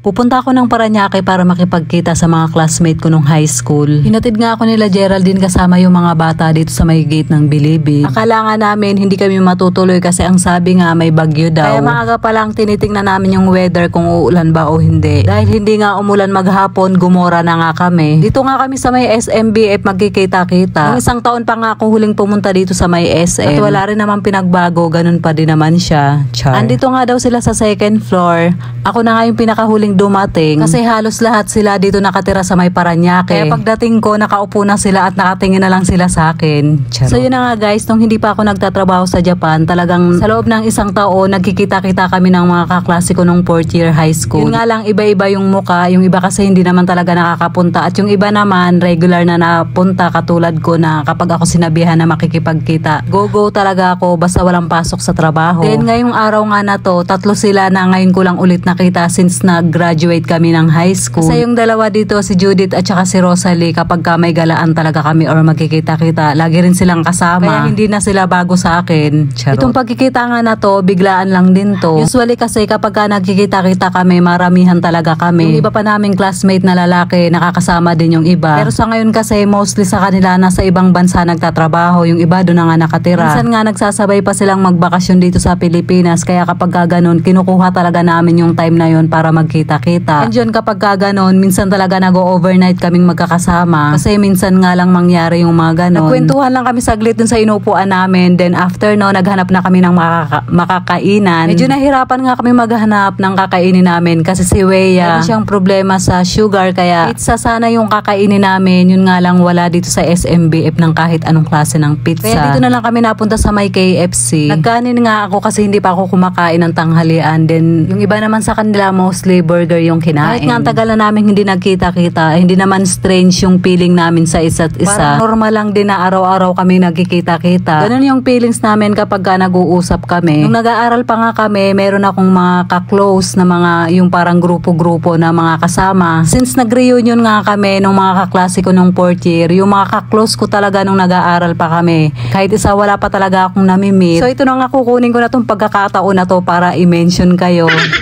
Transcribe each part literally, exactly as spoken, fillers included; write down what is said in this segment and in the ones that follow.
Pupunta ako ng Parañaque para makipagkita sa mga classmate ko nung high school. Hinatid nga ako nila Geraldine kasama yung mga bata dito sa may gate ng Bilibid. Akala nga namin hindi kami matutuloy kasi ang sabi nga may bagyo daw. Kaya maaga pa lang tinitingnan namin yung weather kung uulan ba o hindi. Dahil hindi nga umulan maghapon, gumora na nga kami. Dito nga kami sa may S M B F magkikita-kita. Nung isang taon pa nga ako huling pumunta dito sa may S M. At wala rin naman pinagbago, ganun pa din naman siya. Char. Andito nga daw sila sa second floor. Ako na nga yung pinakahuling dumating kasi halos lahat sila dito nakatira sa may Parañaque. Kaya pagdating ko, nakaupo na sila at nakatingin na lang sila sa akin. Charo. So yun na nga guys, nung hindi pa ako nagtatrabaho sa Japan, talagang sa loob ng isang taon, nagkikita-kita kami ng mga kaklase ko nung fourth year high school. Yun nga lang, iba-iba yung muka. Yung iba kasi hindi naman talaga nakakapunta. At yung iba naman, regular na napunta katulad ko na kapag ako sinabihan na makikipagkita. Go-go talaga ako basta walang pasok sa trabaho. Then ngayong araw nga na to, tatlo sila na ngayon ko lang ulit nakita since nag-graduate kami ng high school. Kasi yung dalawa dito, si Judith at saka si Rosalie, kapag ka may galaan talaga kami or magkikita-kita, lagi rin silang kasama. Kaya hindi na sila bago sa akin. Charot. Itong pagkikita nga na to, biglaan lang din to. Usually kasi kapag ka nagkikita-kita kami, maramihan talaga kami. Yung iba pa naming classmate na lalaki, nakakasama din yung iba. Pero sa ngayon kasi, mostly sa kanila nasa ibang bansa nagtatrabaho. Yung iba doon na nga nakatira. Minsan nga nagsasabay pa silang magbakasyon dito sa Pilipinas. Kaya kapag ka ganun, kinukuha talaga namin yung time na yun para magkita-kita. And yun kapag ka ganun, minsan talaga nag-overnight kaming magkakasama. Kasi minsan nga lang mangyari yung mga ganun. Nagkwentuhan lang kami saglit dun sa inupuan namin. Then after no, naghanap na kami ng makaka makakainan. Medyo nahirapan nga kami maghanap ng kakainin namin kasi si Weya, meron siyang problema sa sugar. Kaya pizza sana yung kakainin namin. Yun nga lang wala dito sa S M B F ng kahit anong klase ng pizza. Kaya dito na lang kami napunta sa may K F C. Nagkanin nga ako kasi hindi pa ako kumakain ng tanghalian. Then yung iba naman sa kanila mostly burger yung kinain. Kahit nga ang tagal na namin hindi nagkita-kita, hindi naman strange yung feeling namin sa isa't isa. Parang normal lang din na araw-araw kami nagkikita-kita. Ganun yung feelings namin kapag ka nag-uusap kami. Nung nag-aaral pa nga kami, meron akong mga ka-close na mga yung parang grupo-grupo na mga kasama. Since nag-reunion nga kami nung mga kaklase ko nung fourth year, yung mga ka-close ko talaga nung nag-aaral pa kami. Kahit isa wala pa talaga akong namimit. So ito na nga kukunin ko na tong pagkakataon na to para i-mention kayo.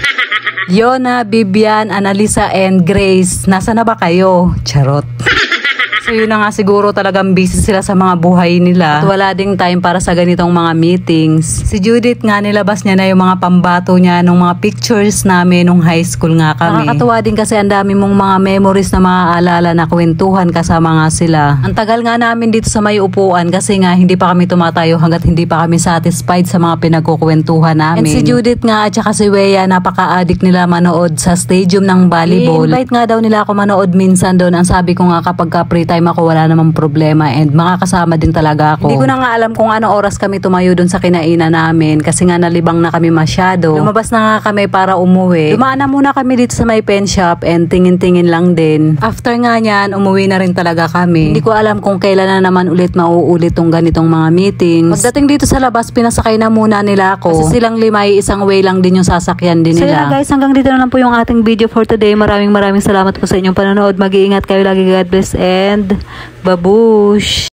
Yona, Bibian, Annalisa, and Grace, nasa na ba kayo? Charot. So yun na nga siguro talagang busy sila sa mga buhay nila. At wala ding time para sa ganitong mga meetings. Si Judith nga nilabas niya na yung mga pambato niya nung mga pictures namin nung high school nga kami. Nakakatuwa din kasi ang dami mong mga memories na maaalala na kwentuhan kasama nga sila. Ang tagal nga namin dito sa may upuan kasi nga hindi pa kami tumatayo hanggat hindi pa kami satisfied sa mga pinagkukwentuhan namin. And si Judith nga at saka si Weya, napaka-addict nila manood sa stadium ng volleyball. I-invite nga daw nila ako manood minsan doon. Ang sabi ko nga kapag ka free time ako wala namang problema and makakasama din talaga ako. Hindi ko na nga alam kung ano oras kami tumayo dun sa kinainan namin kasi nga nalibang na kami masyado. Lumabas na nga kami para umuwi. Dumaan na muna kami dito sa may pen shop and tingin-tingin lang din. After nga niyan, umuwi na rin talaga kami. Hindi ko alam kung kailan na naman ulit mauulit tong ganitong mga meetings. Pagdating dito sa labas, pinasakay na muna nila ako. Kasi silang lima ay isang way lang din yung sasakyan din nila. So yun guys, hanggang dito na lang po yung ating video for today. Maraming maraming salamat po sa inyong panonood. Mag-iingat kayo lagi. God bless and babush!